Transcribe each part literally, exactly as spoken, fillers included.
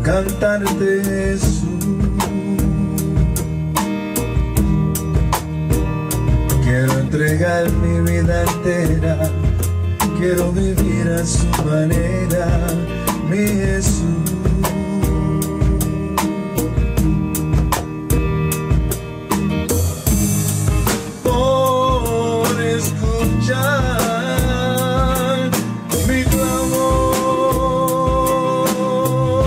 cantarte Jesús. Quiero entregar mi vida entera, quiero vivir a su manera, mi Jesús. Por escuchar mi clamor,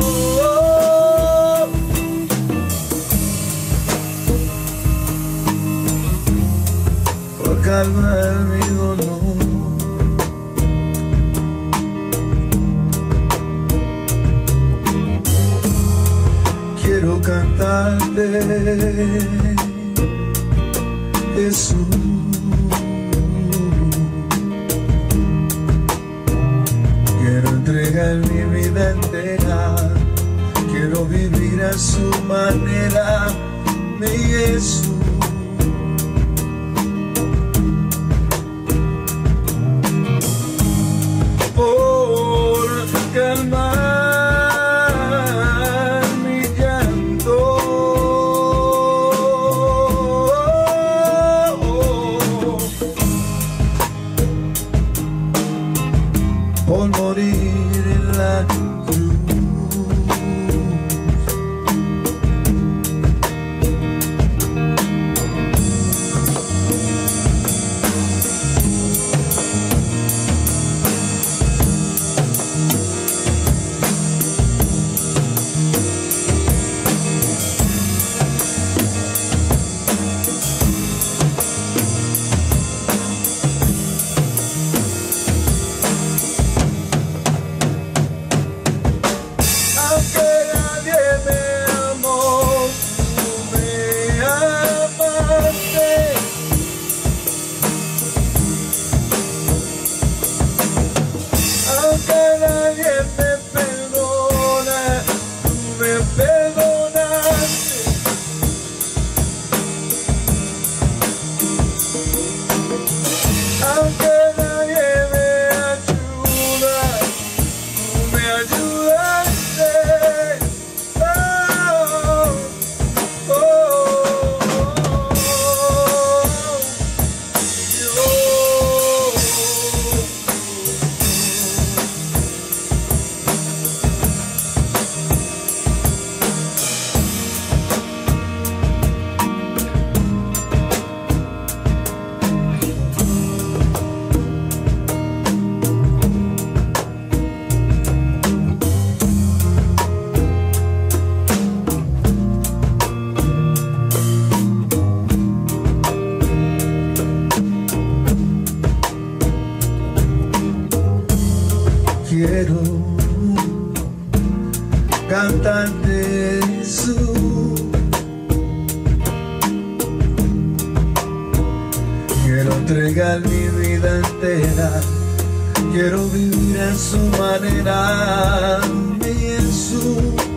por calmar mi dolor. Quiero cantarte Jesús. Quiero entregar mi vida entera, quiero vivir a su manera, mi Jesús. Por calmar mi llanto, por morir en la cruz. Quiero cantarte Jesús. Quiero entregar mi vida entera, quiero vivir a su manera, mi Jesús.